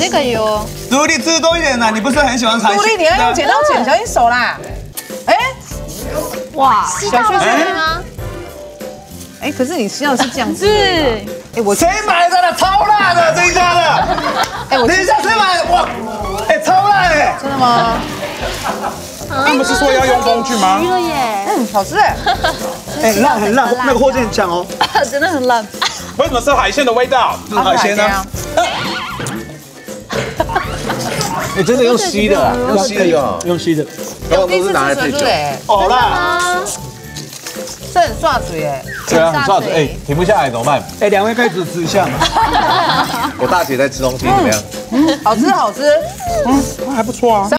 这个有。 独立吃多一点啦，你不是很喜欢尝？ 独立，你要用剪刀剪，小心手啦。哎， 哇， 小旭对吗？ 哎，可是你吃到是这样子。 是。 哎，我谁买的啦？超辣的这一家的。 哎，我等一下，谁买的？哇，哎，超辣哎！ 真的吗？ 他们是说要用工具吗？ 了耶！ 嗯，好吃哎。 哎，辣很辣，那个货真很强哦。 真的很烂。 为什么是海鲜的味道？ 这是海鲜呢？ 哎，真的用吸的， 用吸的用， 用吸的， 然后都是拿来配酒。 哦辣， 这很刷嘴哎。 对啊，很刷子，哎，停不下来怎么办？ 哎，两位可以吃一下嘛。 我大姐在吃东西怎么样？ 好吃好吃。 还不错啊。